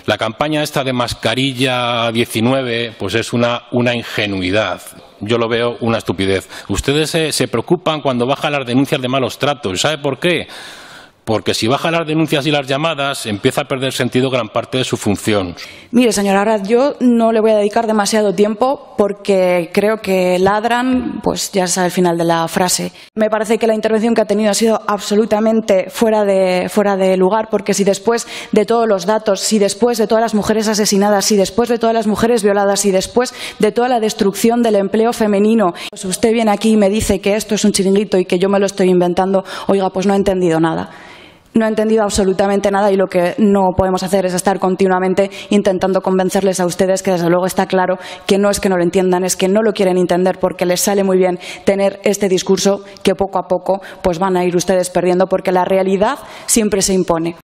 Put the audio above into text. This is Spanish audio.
La campaña esta de mascarilla 19 pues es una ingenuidad. Yo lo veo una estupidez. Ustedes se preocupan cuando bajan las denuncias de malos tratos. ¿Sabe por qué? Porque si bajan las denuncias y las llamadas, empieza a perder sentido gran parte de su función. Mire, señora Arad, yo no le voy a dedicar demasiado tiempo porque creo que ladran, pues ya es al final de la frase. Me parece que la intervención que ha tenido ha sido absolutamente fuera de lugar, porque si después de todos los datos, si después de todas las mujeres asesinadas, si después de todas las mujeres violadas, si después de toda la destrucción del empleo femenino, pues usted viene aquí y me dice que esto es un chiringuito y que yo me lo estoy inventando, oiga, pues no he entendido nada. No he entendido absolutamente nada y lo que no podemos hacer es estar continuamente intentando convencerles a ustedes que desde luego está claro que no es que no lo entiendan, es que no lo quieren entender porque les sale muy bien tener este discurso que poco a poco pues van a ir ustedes perdiendo porque la realidad siempre se impone.